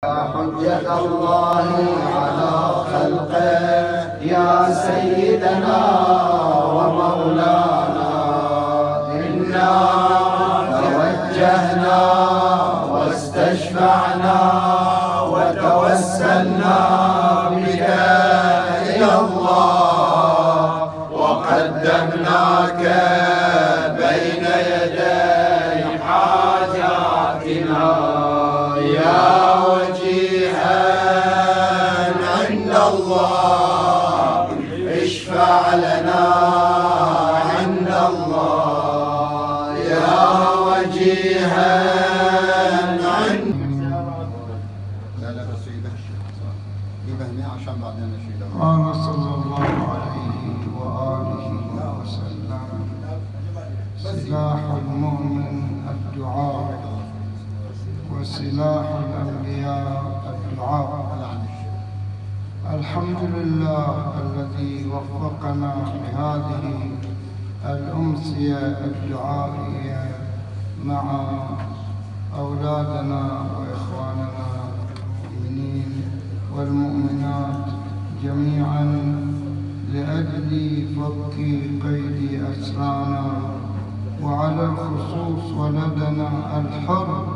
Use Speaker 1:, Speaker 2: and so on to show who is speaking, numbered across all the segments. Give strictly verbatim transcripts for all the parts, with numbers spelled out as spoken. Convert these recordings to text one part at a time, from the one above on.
Speaker 1: حجة الله على خلقه يا سيدنا ومولانا، إنا توجهنا واستشفعنا وتوسلنا بك إلى الله، وقدمناك بين يدي حاجاتنا يا الله، اشفع لنا عند الله يا وجيها عند. لا لا بس يبهني عشان بعدين نشيله.
Speaker 2: قال صلى الله عليه وآله وسلم: سلاح المؤمن الدعاء، وسلاح الأنبياء الدعاء. الحمد لله الذي وفقنا لهذه الأمسية الدعائية مع أولادنا وإخواننا المؤمنين والمؤمنات جميعا لأجل فك قيد أسرانا، وعلى الخصوص ولدنا الحر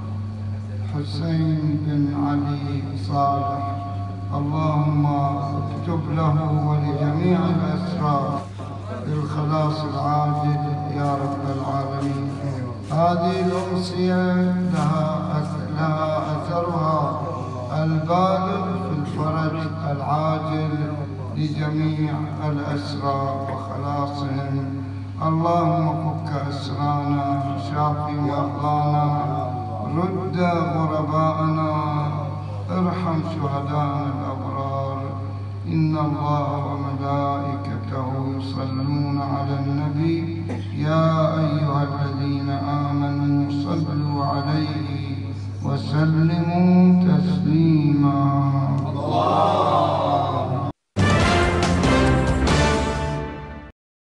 Speaker 2: حسين بن علي صالح. اللهم اكتب له ولجميع الأسرى بالخلاص العاجل يا رب العالمين. هذه الأمسية لها لها أثرها البالغ في الفرج العاجل لجميع الأسرى وخلاصهم. اللهم فك أسرانا، شافي مرضانا، رد غرباءنا، ارحم شهداءنا الأبرار. إن الله وملائكته يصلون على النبي